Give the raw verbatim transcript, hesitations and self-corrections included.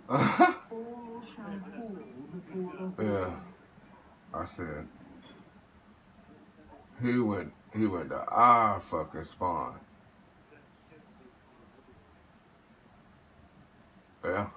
Yeah, I said he went. He went to our fucking spawn. Yeah.